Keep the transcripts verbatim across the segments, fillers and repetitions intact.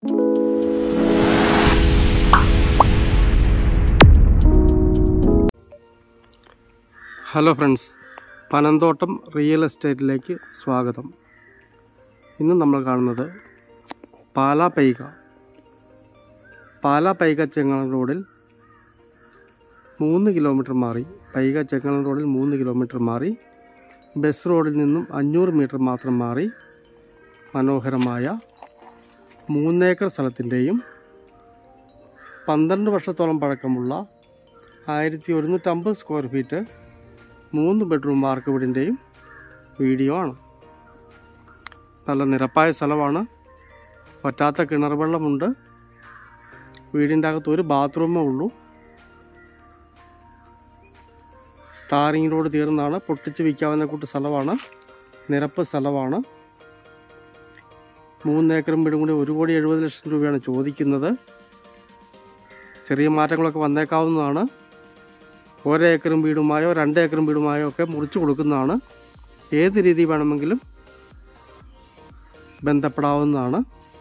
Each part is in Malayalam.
ഹലോ ഫ്രണ്ട്സ്, പനന്തോട്ടം റിയൽ എസ്റ്റേറ്റിലേക്ക് സ്വാഗതം. ഇന്ന് നമ്മൾ കാണുന്നത് പാലാ പൈക പാലാ പൈക ചെങ്ങളം റോഡിൽ മൂന്ന് കിലോമീറ്റർ മാറി പൈക ചെങ്ങളം റോഡിൽ മൂന്ന് കിലോമീറ്റർ മാറി ബസ് റോഡിൽ നിന്നും അഞ്ഞൂറ് മീറ്റർ മാത്രം മാറി മനോഹരമായ മൂന്നേക്കർ സ്ഥലത്തിൻ്റെയും പന്ത്രണ്ട് വർഷത്തോളം പഴക്കമുള്ള ആയിരത്തി ഒരുന്നൂറ്റമ്പത് സ്ക്വയർ ഫീറ്റ് മൂന്ന് ബെഡ്റൂം വാർക്ക് വീടിൻ്റെയും വീഡിയോ ആണ്. നല്ല നിരപ്പായ സ്ഥലമാണ്. പറ്റാത്ത കിണർ വെള്ളമുണ്ട്. വീടിൻ്റെ അകത്ത് ഒരു ബാത്റൂമേ ഉള്ളൂ. ടാറിങ് റോഡ് തീർന്നാണ്. പൊട്ടിച്ച് വിൽക്കാവുന്ന കൂട്ട് സ്ഥലമാണ്. നിരപ്പ് സ്ഥലമാണ്. മൂന്നേക്കറും വീടും കൂടി ഒരു കോടി എഴുപത് ലക്ഷം രൂപയാണ് ചോദിക്കുന്നത്. ചെറിയ മാറ്റങ്ങളൊക്കെ വന്നേക്കാവുന്നതാണ്. ഒരേക്കറും വീടുമായോ രണ്ടേക്കറും വീടുമായോ ഒക്കെ മുറിച്ച് കൊടുക്കുന്നതാണ്. ഏത് രീതി വേണമെങ്കിലും ബന്ധപ്പെടാവുന്നതാണ്.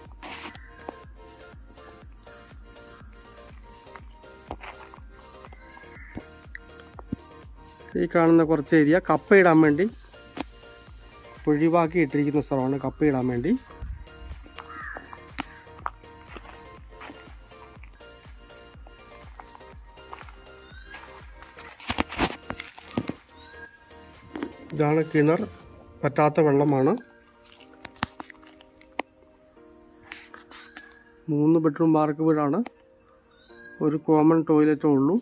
ഈ കാണുന്ന കുറച്ച് ഏരിയ കപ്പയിടാൻ വേണ്ടി ഒഴിവാക്കി ഇട്ടിരിക്കുന്ന സ്ഥലമാണ്. കപ്പയിടാൻ വേണ്ടി ഇതാണ് കിണർ. പറ്റാത്ത വെള്ളമാണ്. മൂന്ന് ബെഡ്റൂം വാർക്ക് വീടാണ്. ഒരു കോമൺ ടോയ്ലറ്റേ ഉള്ളൂ.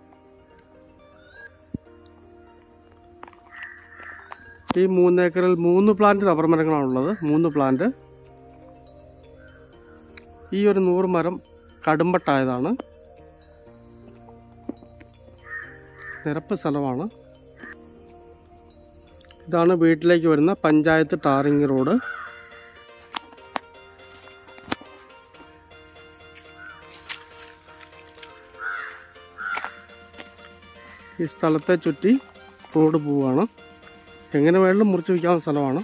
ഈ മൂന്നേക്കറിൽ മൂന്ന് പ്ലാന്റ് റബ്ബർ മരങ്ങളാണുള്ളത്. മൂന്ന് പ്ലാന്റ്. ഈ ഒരു നൂറ് മരം കടുമ്പട്ടായതാണ്. നിരപ്പ് സ്ഥലമാണ്. ഇതാണ് വീട്ടിലേക്ക് വരുന്ന പഞ്ചായത്ത് ടാറിങ് റോഡ്. ഈ സ്ഥലത്തെ ചുറ്റി റോഡ് പോവുകയാണ്. എങ്ങനെ വേണമെങ്കിലും മുറിച്ച് വയ്ക്കാവുന്ന സ്ഥലമാണ്.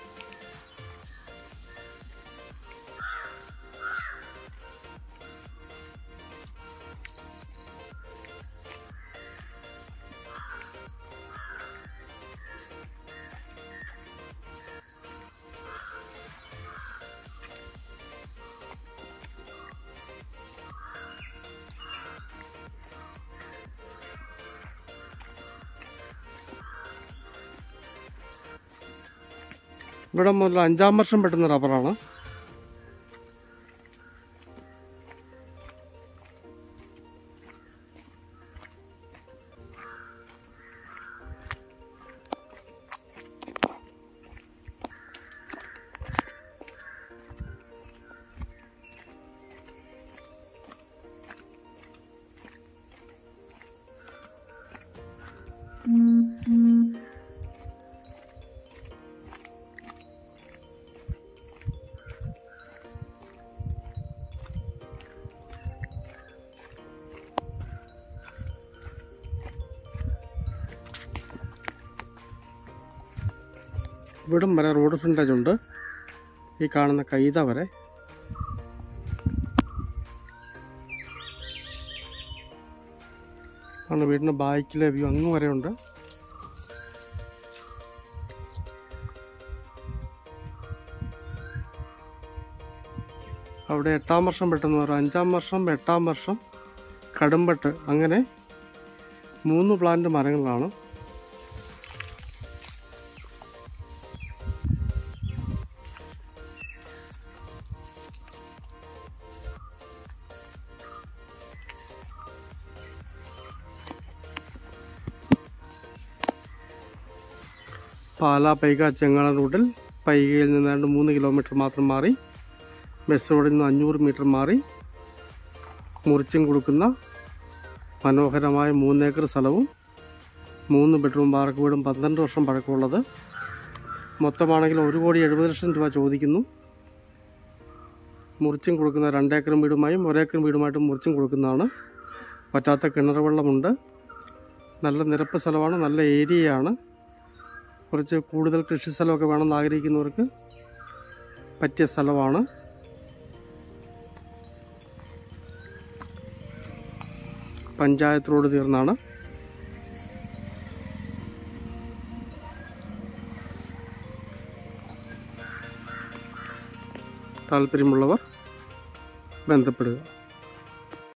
ഇവിടെ മുതൽ അഞ്ചാം വർഷം പെട്ടുന്ന റബ്ബറാണ്. ഇവിടം വരെ റോഡ് ഫ്രണ്ടേജ് ഉണ്ട്. ഈ കാണുന്ന കൈത വരെ. ആണ് വീടിൻ്റെ ബാക്കിലെ വ്യൂ. അങ്ങ് വരെ ഉണ്ട്. അവിടെ എട്ടാം വർഷം പെട്ടെന്ന് പറയും. അഞ്ചാം വർഷം, എട്ടാം വർഷം, കടുമ്പട്ട്, അങ്ങനെ മൂന്ന് പ്ലാന്റ് മരങ്ങളാണ്. പാലാ പൈക ചെങ്ങളം റൂട്ടിൽ പൈകയിൽ നിന്നാണ്ട് മൂന്ന് കിലോമീറ്റർ മാത്രം മാറി ബസ് റോഡിൽ നിന്ന് അഞ്ഞൂറ് മീറ്റർ മാറി മുറിച്ചും കൊടുക്കുന്ന മനോഹരമായ മൂന്നേക്കർ സ്ഥലവും മൂന്ന് ബെഡ്റൂം വാർക്ക് വീടും പന്ത്രണ്ട് വർഷം പഴക്കമുള്ളത്. മൊത്തമാണെങ്കിൽ ഒരു കോടി എഴുപത് ലക്ഷം രൂപ ചോദിക്കുന്നു. മുറിച്ചും കൊടുക്കുന്ന രണ്ടേക്കറും വീടുമായും ഒരേക്കറും വീടുമായിട്ടും മുറിച്ചും കൊടുക്കുന്നതാണ്. പറ്റാത്ത കിണർ വെള്ളമുണ്ട്. നല്ല നിരപ്പ് സ്ഥലമാണ്. നല്ല ഏരിയയാണ്. കുറച്ച് കൂടുതൽ കൃഷി സ്ഥലമൊക്കെ വേണമെന്ന് ആഗ്രഹിക്കുന്നവർക്ക് പറ്റിയ സ്ഥലമാണ്. പഞ്ചായത്ത് റോഡ് തീർന്നാണ്. താല്പര്യമുള്ളവർ ബന്ധപ്പെടുക.